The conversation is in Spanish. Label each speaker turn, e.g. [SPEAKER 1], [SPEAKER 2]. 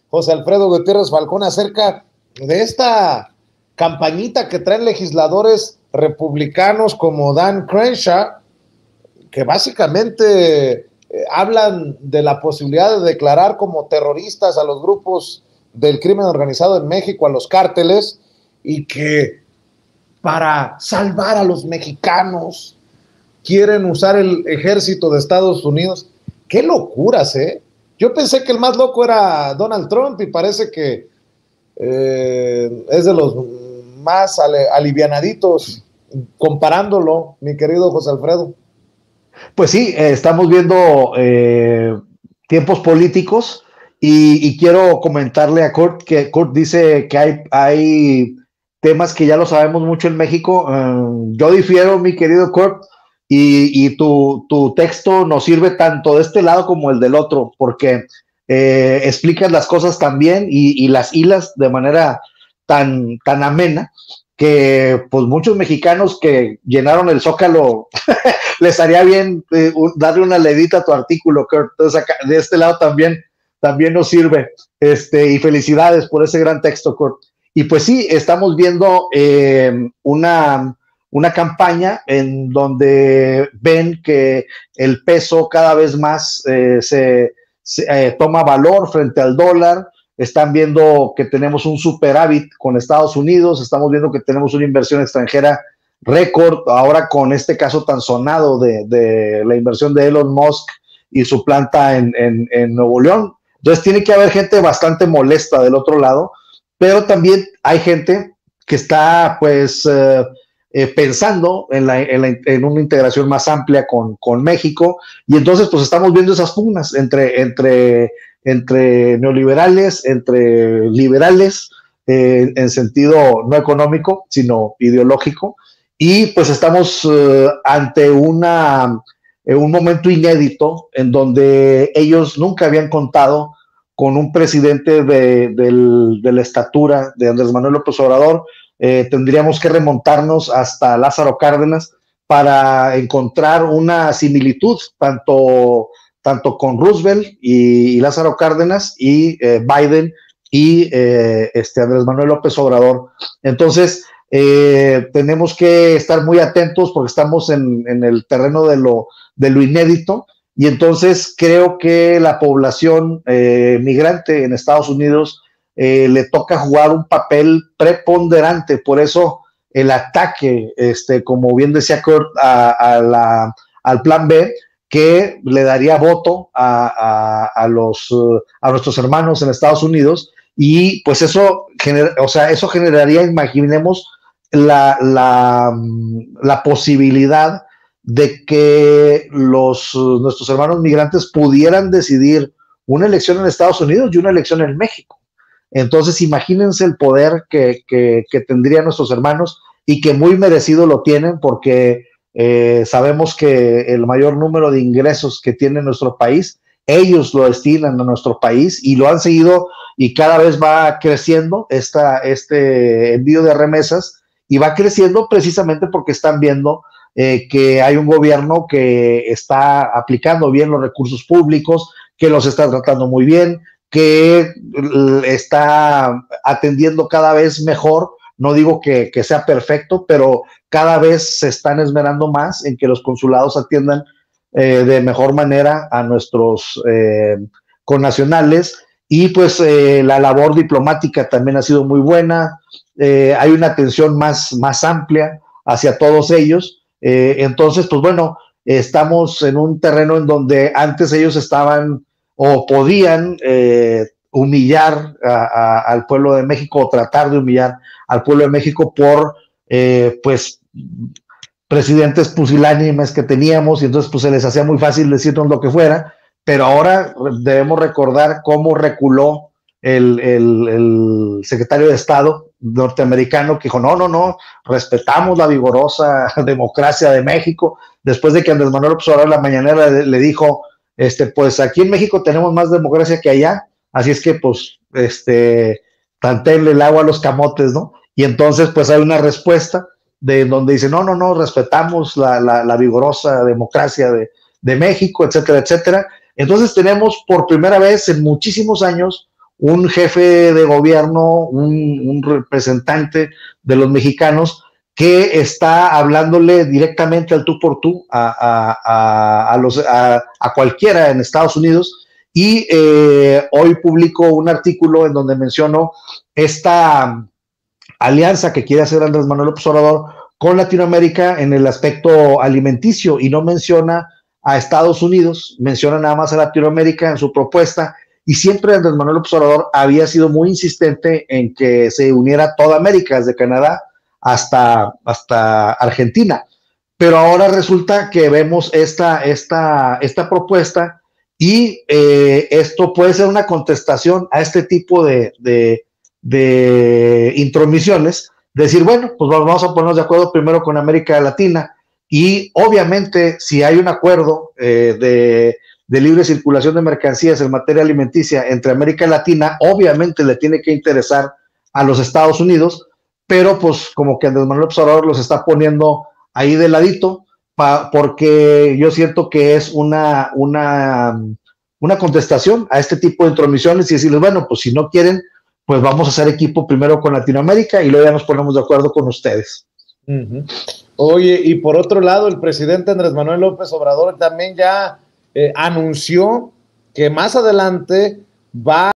[SPEAKER 1] José Alfredo Gutiérrez Falcón, acerca de esta campañita que traen legisladores republicanos como Dan Crenshaw, que básicamente hablan de la posibilidad de declarar como terroristas a los grupos del crimen organizado en México, a los cárteles, y que para salvar a los mexicanos quieren usar el ejército de Estados Unidos. ¡Qué locuras, eh! Yo pensé que el más loco era Donald Trump y parece que es de los más alivianaditos, comparándolo, mi querido José Alfredo.
[SPEAKER 2] Pues sí, estamos viendo tiempos políticos y quiero comentarle a Kurt que Kurt dice que hay temas que ya lo sabemos mucho en México. Yo difiero, mi querido Kurt, y tu texto nos sirve tanto de este lado como el del otro, porque explicas las cosas tan bien y las hilas de manera tan amena que pues muchos mexicanos que llenaron el Zócalo les haría bien darle una leidita a tu artículo, Kurt. Entonces acá, de este lado también nos sirve, y felicidades por ese gran texto, Kurt. Y pues sí, estamos viendo una campaña en donde ven que el peso cada vez más se toma valor frente al dólar. Están viendo que tenemos un superávit con Estados Unidos, estamos viendo que tenemos una inversión extranjera récord, ahora con este caso tan sonado de la inversión de Elon Musk y su planta en Nuevo León. Entonces tiene que haber gente bastante molesta del otro lado, pero también hay gente que está pues pensando en una integración más amplia con México, y entonces pues estamos viendo esas pugnas entre neoliberales, entre liberales, en sentido no económico, sino ideológico, y pues estamos ante un momento inédito en donde ellos nunca habían contado con un presidente de la estatura de Andrés Manuel López Obrador. Tendríamos que remontarnos hasta Lázaro Cárdenas para encontrar una similitud tanto con Roosevelt y Lázaro Cárdenas y Biden y Andrés Manuel López Obrador. Entonces tenemos que estar muy atentos porque estamos en el terreno de lo inédito, y entonces creo que la población migrante en Estados Unidos le toca jugar un papel preponderante. Por eso el ataque, como bien decía Kurt, al plan B, que le daría voto a nuestros hermanos en Estados Unidos, y pues eso generaría, imaginemos, la posibilidad de que nuestros hermanos migrantes pudieran decidir una elección en Estados Unidos y una elección en México. Entonces imagínense el poder que tendrían nuestros hermanos, y que muy merecido lo tienen, porque sabemos que el mayor número de ingresos que tiene nuestro país, ellos lo destinan a nuestro país y lo han seguido, y cada vez va creciendo este envío de remesas, y va creciendo precisamente porque están viendo que hay un gobierno que está aplicando bien los recursos públicos, que los está tratando muy bien, que está atendiendo cada vez mejor. No digo que sea perfecto, pero cada vez se están esmerando más en que los consulados atiendan de mejor manera a nuestros connacionales, y pues la labor diplomática también ha sido muy buena. Hay una atención más amplia hacia todos ellos. Entonces, pues bueno, estamos en un terreno en donde antes ellos estaban o podían humillar al pueblo de México, o tratar de humillar al pueblo de México por pues presidentes pusilánimes que teníamos, y entonces pues se les hacía muy fácil decirnos lo que fuera. Pero ahora debemos recordar cómo reculó el secretario de Estado norteamericano, que dijo, no, respetamos la vigorosa democracia de México, después de que Andrés Manuel López Obrador en la mañanera le dijo, pues aquí en México tenemos más democracia que allá, así es que pues tantéenle el agua a los camotes, ¿no? Y entonces pues hay una respuesta de donde dice, no, respetamos la vigorosa democracia de México, etcétera, etcétera. Entonces tenemos por primera vez en muchísimos años un jefe de gobierno, un representante de los mexicanos que está hablándole directamente al tú por tú a cualquiera en Estados Unidos. Y hoy publico un artículo en donde menciono esta alianza que quiere hacer Andrés Manuel López Obrador con Latinoamérica en el aspecto alimenticio, y no menciona a Estados Unidos, menciona nada más a Latinoamérica en su propuesta. Y siempre Andrés Manuel López Obrador había sido muy insistente en que se uniera toda América, desde Canadá hasta Argentina. Pero ahora resulta que vemos esta propuesta, y esto puede ser una contestación a este tipo de intromisiones, decir, bueno, pues vamos a ponernos de acuerdo primero con América Latina, y obviamente si hay un acuerdo de libre circulación de mercancías en materia alimenticia entre América Latina, obviamente le tiene que interesar a los Estados Unidos, pero pues como que Andrés Manuel López Obrador los está poniendo ahí de ladito, porque yo siento que es una contestación a este tipo de intromisiones, y decirles, bueno, pues si no quieren, pues vamos a hacer equipo primero con Latinoamérica y luego ya nos ponemos de acuerdo con ustedes.
[SPEAKER 1] Oye, y por otro lado, el presidente Andrés Manuel López Obrador también ya anunció que más adelante va